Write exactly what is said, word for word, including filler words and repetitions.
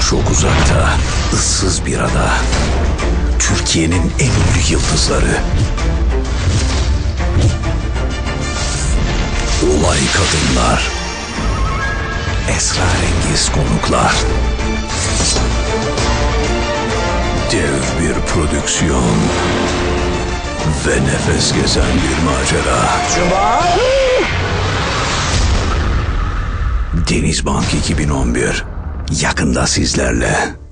Çok uzakta, ıssız bir ada. Türkiye'nin en ünlü yıldızları. Olay kadınlar. Esrarengiz konuklar. Dev bir prodüksiyon. Ve nefes gezen bir macera. Denizbank iki bin on bir. Yakında sizlerle.